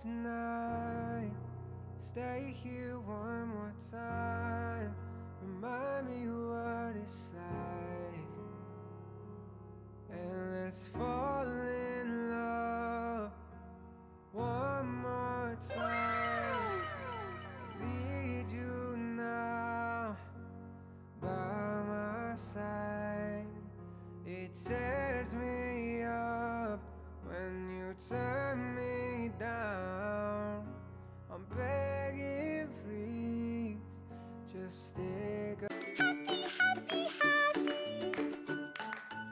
tonight. Stay here one more time. Remind me what it's like. And let's fall